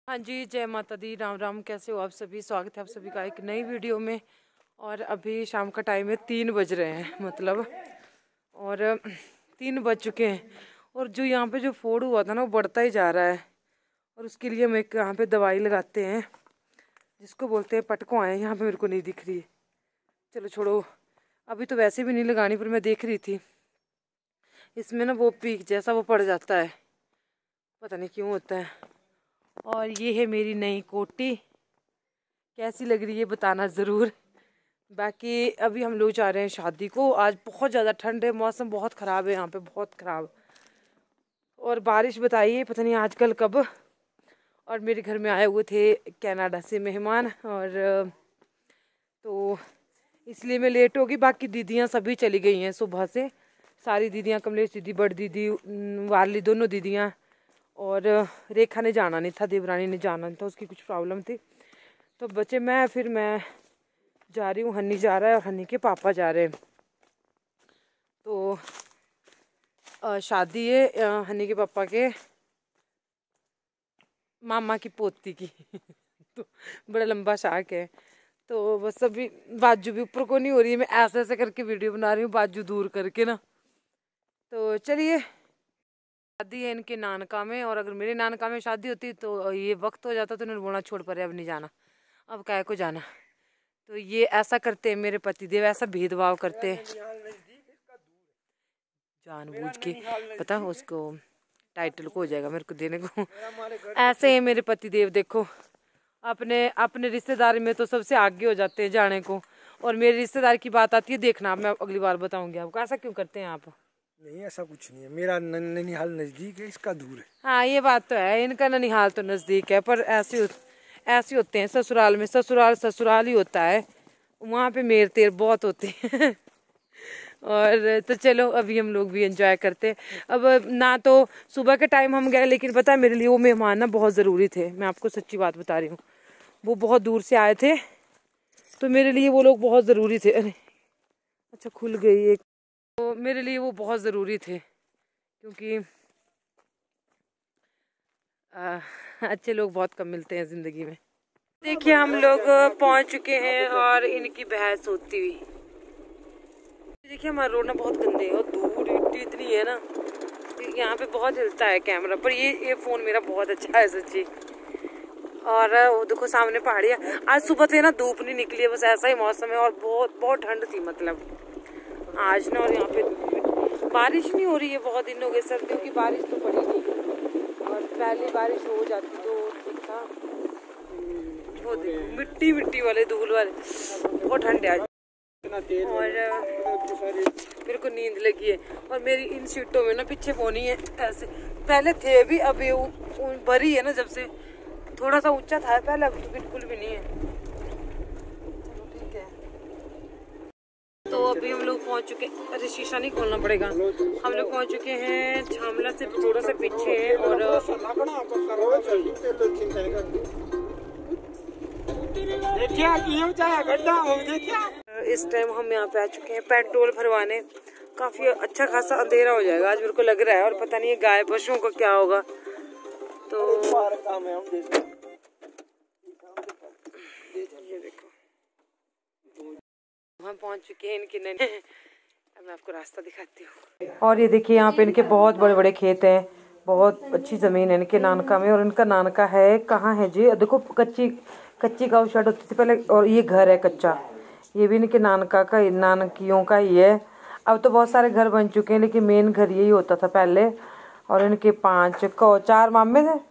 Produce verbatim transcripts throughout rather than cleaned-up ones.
हाँ जी, जय माता दी, राम राम। कैसे हो आप सभी? स्वागत है आप सभी का एक नई वीडियो में। और अभी शाम का टाइम है, तीन बज रहे हैं मतलब, और तीन बज चुके हैं। और जो यहाँ पे जो फोड़ हुआ था ना, वो बढ़ता ही जा रहा है। और उसके लिए हम एक यहाँ पे दवाई लगाते हैं जिसको बोलते हैं पटको आए। यहाँ पे मेरे को नहीं दिख रही है, चलो छोड़ो, अभी तो वैसे भी नहीं लगानी, पर मैं देख रही थी इसमें ना वो पीक जैसा वो पड़ जाता है, पता नहीं क्यों होता है। और ये है मेरी नई कोटी, कैसी लग रही है बताना ज़रूर। बाकी अभी हम लोग जा रहे हैं शादी को। आज बहुत ज़्यादा ठंड है, मौसम बहुत ख़राब है यहाँ पे, बहुत ख़राब। और बारिश बताइए पता नहीं आजकल कब। और मेरे घर में आए हुए थे कनाडा से मेहमान, और तो इसलिए मैं लेट होगी। बाकी दीदियाँ सभी चली गई हैं सुबह से, सारी दीदियाँ, कमलेश दीदी, बड़ी दीदी, वाली, दोनों दीदियाँ। और रेखा ने जाना नहीं था, देवरानी ने जाना नहीं था, उसकी कुछ प्रॉब्लम थी। तो बच्चे मैं, फिर मैं जा रही हूँ, हन्नी जा रहा है और हन्नी के पापा जा रहे हैं। तो आ, शादी है हन्नी के पापा के मामा की पोती की तो बड़ा लंबा शाक है। तो बस अभी बाजू भी ऊपर को नहीं हो रही है, मैं ऐसे ऐसे करके वीडियो बना रही हूँ बाजू दूर करके ना। तो चलिए, शादी है इनके नानका में, और अगर मेरे नानका में शादी होती तो ये वक्त हो जाता तो उन्होंने बोलना छोड़ पड़े, अब नहीं जाना, अब काय को जाना। तो ये ऐसा करते हैं मेरे पतिदेव, ऐसा भेदभाव करते हैं जानबूझ के, पता उसको टाइटल को हो जाएगा मेरे को देने को। ऐसे है मेरे पतिदेव, देखो अपने अपने रिश्तेदारी में तो सबसे आगे हो जाते हैं जाने को, और मेरी रिश्तेदार की बात आती है, देखना मैं अगली बार बताऊंगी आपको। ऐसा क्यों करते हैं आप? नहीं, ऐसा कुछ नहीं है, मेरा ननिहाल नजदीक है, इसका दूर है। हाँ ये बात तो है, इनका ननिहाल तो नजदीक है, पर ऐसे ऐसे होते हैं ससुराल में, ससुराल ससुराल ही होता है, वहाँ पे मेर तेर बहुत होते हैं और तो चलो अभी हम लोग भी एंजॉय करते हैं। अब ना तो सुबह के टाइम हम गए, लेकिन पता है मेरे लिए वो मेहमान ना बहुत ज़रूरी थे, मैं आपको सच्ची बात बता रही हूँ। वो बहुत दूर से आए थे, तो मेरे लिए वो लोग बहुत ज़रूरी थे। अरे अच्छा, खुल गई एक। तो मेरे लिए वो बहुत ज़रूरी थे, क्योंकि आ, अच्छे लोग बहुत कम मिलते हैं ज़िंदगी में। देखिए हम लोग पहुंच चुके हैं और इनकी बहस होती हुई। देखिए हमारा रोड ना बहुत गंदे है, और धूल मिट्टी इतनी है ना, यहाँ पे बहुत हिलता है कैमरा, पर ये ये फ़ोन मेरा बहुत अच्छा है सच्ची। और वो देखो सामने पहाड़ियाँ। आज सुबह से ना धूप नहीं निकली है, बस ऐसा ही मौसम है, और बहुत बहुत ठंड थी मतलब आज ना। और यहाँ पे बारिश नहीं हो रही है, बहुत दिन हो गए, सर्दियों की बारिश तो पड़ी नहीं, और पहले बारिश हो जाती तो ठीक था। वो देखो मिट्टी मिट्टी वाले, धूल वाले, बहुत ठंड है आज। और मेरे को नींद लगी है, और मेरी इन सीटों में ना पीछे पोनी है ऐसे, पहले थे भी, अभी भरी है ना, जब से थोड़ा सा ऊंचा था पहले, अब तो बिल्कुल भी नहीं है। ठीक है, तो अभी हम लोग पहुंच चुके, अरे शीशा नहीं खोलना पड़ेगा। हम लोग पहुंच चुके हैं छामला से थोड़ा सा पीछे, और इस टाइम हम यहाँ पे आ चुके हैं पेट्रोल भरवाने। काफी अच्छा खासा अंधेरा हो जाएगा आज मेरे को लग रहा है, और पता नहीं गाय पशुओं का क्या होगा। तो ये देखो हम पहुंच चुके हैं इनके नैनी। अब मैं आपको रास्ता दिखाती हूँ। और ये देखिए यहाँ पे इनके बहुत बड़े बड़े खेत हैं, बहुत अच्छी जमीन है इनके नानका में। और इनका नानका है कहाँ है जी? देखो कच्ची कच्ची गाँव शेड होती थी पहले, और ये घर है कच्चा, ये भी इनके नानका का, नानकियों का ही है। अब तो बहुत सारे घर बन चुके हैं, लेकिन मेन घर यही होता था पहले। और इनके पांच को चार मामे थे,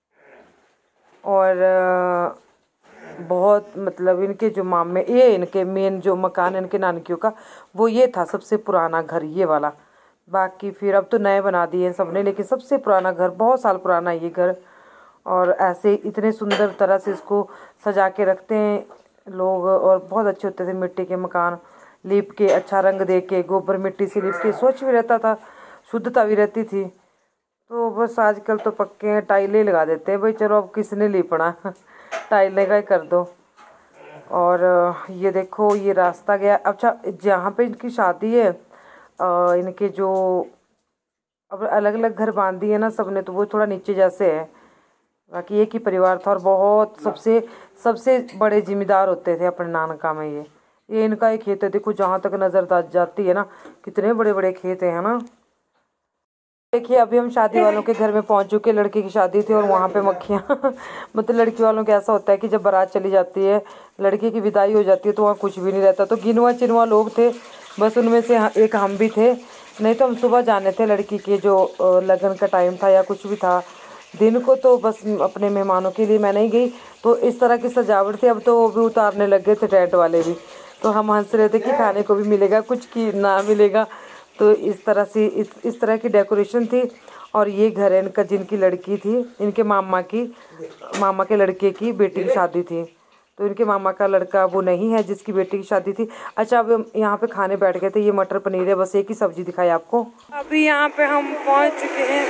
और बहुत मतलब इनके जो मामे, ये इनके मेन जो मकान इनके नानकियों का, वो ये था सबसे पुराना घर, ये वाला। बाकी फिर अब तो नए बना दिए सबने, लेकिन सबसे पुराना घर, बहुत साल पुराना ये घर। और ऐसे इतने सुंदर तरह से इसको सजा के रखते हैं लोग, और बहुत अच्छे होते थे मिट्टी के मकान, लीप के अच्छा रंग दे के, गोबर मिट्टी से लीप के, स्वच्छ भी रहता था, शुद्धता भी रहती थी। तो बस आजकल तो पक्के टाइलें लगा देते हैं भाई, चलो अब किसने लीपना टाइलें का ही कर दो। और ये देखो ये रास्ता गया। अच्छा जहाँ पे इनकी शादी है, इनके जो अब अलग अलग घर बांध दिए ना सबने, तो वो थोड़ा नीचे जैसे है, बाकी एक ही परिवार था और बहुत सबसे सबसे बड़े जिम्मेदार होते थे अपने नानका में। ये ये इनका ही खेत है, देखो जहाँ तक नजर जाती है ना, कितने बड़े बड़े खेत है ना। देखिए अभी हम शादी वालों के घर में पहुंच चुके, लड़के की शादी थी और वहाँ पे मक्खियाँ मतलब लड़की वालों के ऐसा होता है कि जब बारात चली जाती है, लड़के की विदाई हो जाती है तो वहाँ कुछ भी नहीं रहता। तो गिनवा चिनवा लोग थे, बस उनमें से एक हम भी थे। नहीं तो हम सुबह जाने थे लड़की के जो लगन का टाइम था या कुछ भी था दिन को, तो बस अपने मेहमानों के लिए मैं नहीं गई। तो इस तरह की सजावट थी, अब तो वो भी उतारने लग गए थे टेंट वाले भी। तो हम हंस रहे थे कि खाने को भी मिलेगा कुछ की ना मिलेगा। तो इस तरह से इस इस तरह की डेकोरेशन थी। और ये घर है इनका, जिनकी लड़की थी, इनके मामा की मामा के लड़के की बेटी की शादी थी। तो इनके मामा का लड़का वो नहीं है जिसकी बेटी की शादी थी। अच्छा अब हम यहाँ पे खाने बैठ गए थे। ये मटर पनीर है, बस एक ही सब्जी दिखाई आपको। अभी यहाँ पे हम पहुँच चुके हैं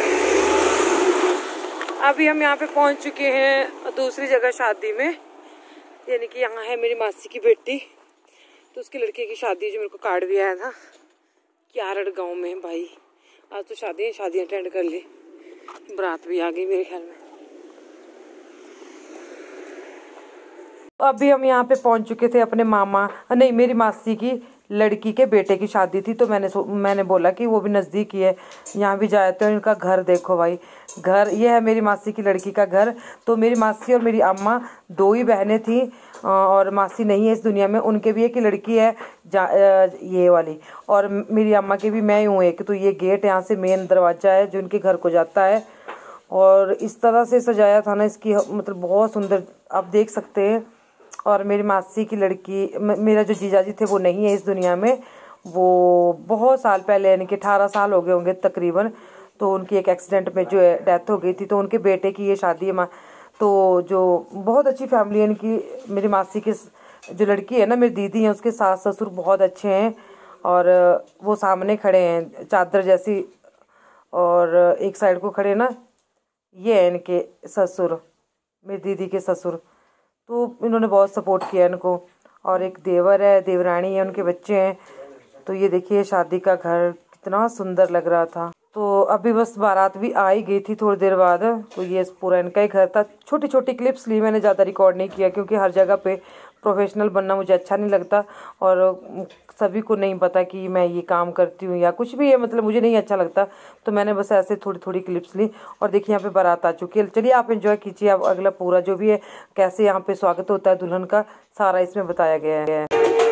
अभी हम यहाँ पे पहुँच चुके हैं दूसरी जगह शादी में, यानी कि यहाँ है मेरी मासी की बेटी। तो उसके लड़के की शादी जो मेरे को कार्ड भी आया था क्यारड़ गांव में। भाई आज तो शादी शादी अटेंड कर ली, बारात भी आ गई मेरे ख्याल में। अभी हम यहाँ पे पहुँच चुके थे अपने मामा नहीं मेरी मासी की लड़की के बेटे की शादी थी। तो मैंने मैंने बोला कि वो भी नज़दीक ही है, यहाँ भी जाते हैं। इनका घर देखो भाई, घर ये है मेरी मासी की लड़की का घर। तो मेरी मासी और मेरी अम्मा दो ही बहनें थी और मासी नहीं है इस दुनिया में। उनके भी एक ही लड़की है जा, ये वाली, और मेरी अम्मा की भी मैं ही हूँ एक। तो ये गेट यहाँ से मेन दरवाज़ा है जो इनके घर को जाता है। और इस तरह से सजाया था ना इसकी, मतलब बहुत सुंदर आप देख सकते हैं। और मेरी मासी की लड़की, मेरा जो जीजाजी थे वो नहीं है इस दुनिया में। वो बहुत साल पहले यानी कि अठारह साल हो गए होंगे तकरीबन। तो उनकी एक एक्सीडेंट में जो है डेथ हो गई थी। तो उनके बेटे की ये शादी है। तो जो बहुत अच्छी फैमिली है इनकी। मेरी मासी की जो लड़की है ना, मेरी दीदी है, उसके सास ससुर बहुत अच्छे हैं। और वो सामने खड़े हैं चादर जैसी, और एक साइड को खड़े ना, ये है इनके ससुर, मेरी दीदी के ससुर। तो इन्होंने बहुत सपोर्ट किया इनको। और एक देवर है, देवरानी है, उनके बच्चे हैं। तो ये देखिए शादी का घर कितना सुंदर लग रहा था। तो अभी बस बारात भी आ ही गई थी थोड़ी देर बाद। तो ये पूरा इनका ही घर था। छोटी छोटी क्लिप्स ली मैंने, ज़्यादा रिकॉर्ड नहीं किया क्योंकि हर जगह पे प्रोफेशनल बनना मुझे अच्छा नहीं लगता। और सभी को नहीं पता कि मैं ये काम करती हूँ या कुछ भी है, मतलब मुझे नहीं अच्छा लगता। तो मैंने बस ऐसे थोड़ी थोड़ी क्लिप्स ली। और देखिए यहाँ पे बारात आ चुकी है। चलिए आप एंजॉय कीजिए। अब अगला पूरा जो भी है, कैसे यहाँ पे स्वागत होता है दुल्हन का, सारा इसमें बताया गया है।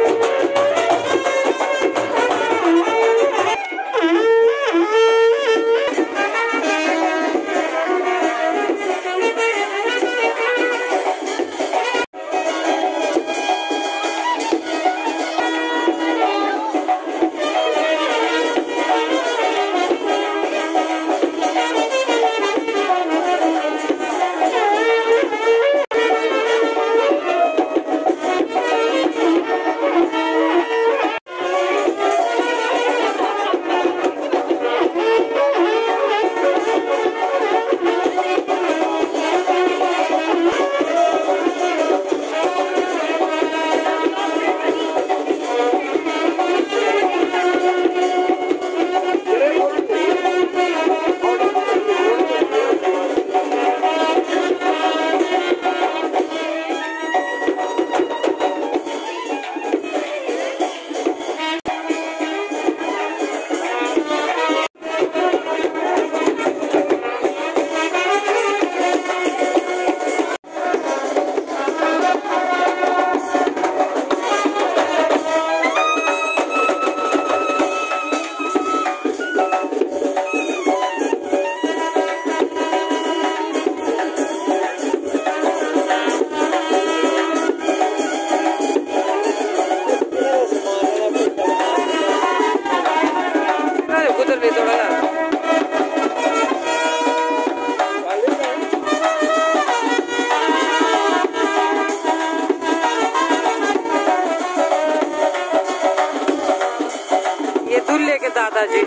दादाजी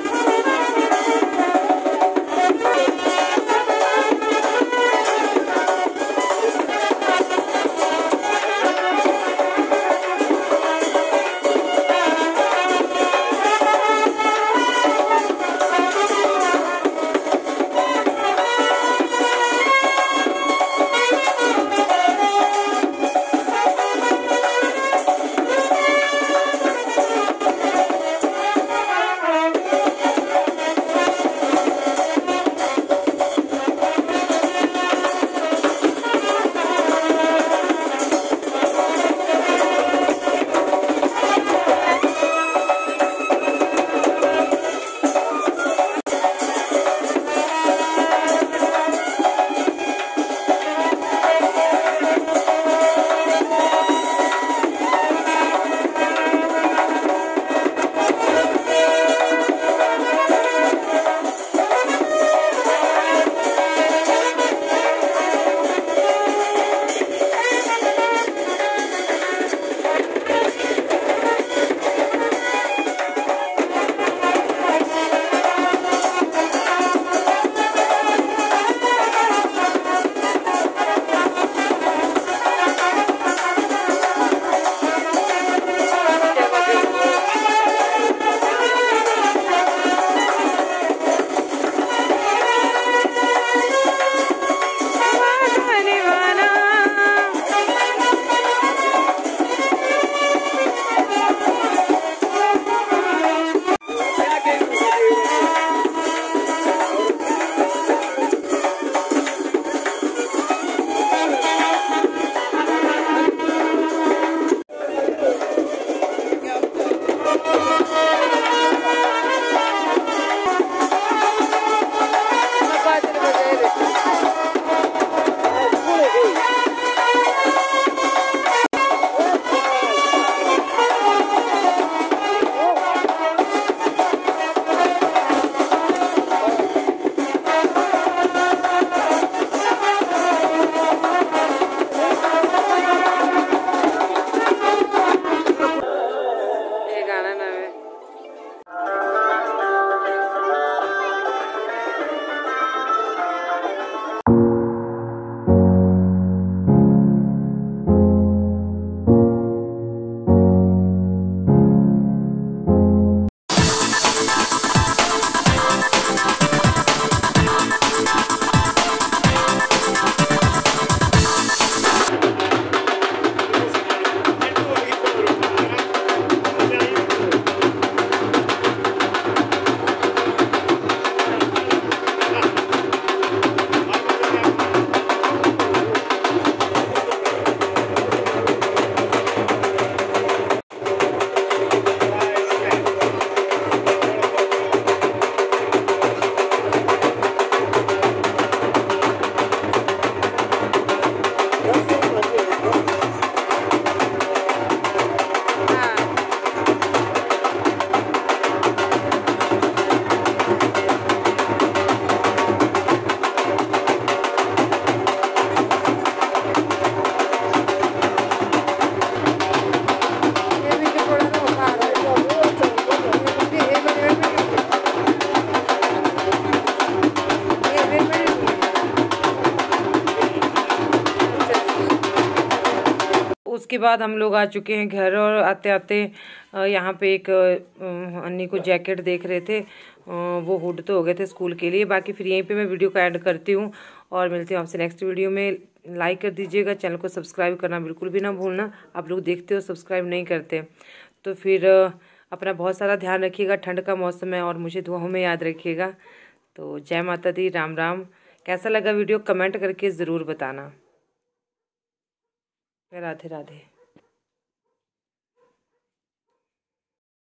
उसके बाद हम लोग आ चुके हैं घर, और आते आते यहाँ पे एक अन्नी को जैकेट देख रहे थे, वो हुड तो हो गए थे स्कूल के लिए। बाकी फिर यहीं पे मैं वीडियो को ऐड करती हूँ और मिलती हूँ आपसे नेक्स्ट वीडियो में। लाइक कर दीजिएगा, चैनल को सब्सक्राइब करना बिल्कुल भी ना भूलना। आप लोग देखते हो सब्सक्राइब नहीं करते, तो फिर अपना बहुत सारा ध्यान रखिएगा। ठंड का मौसम है और मुझे दुआओं में याद रखिएगा। तो जय माता दी, राम राम। कैसा लगा वीडियो कमेंट करके ज़रूर बताना। राधे राधे।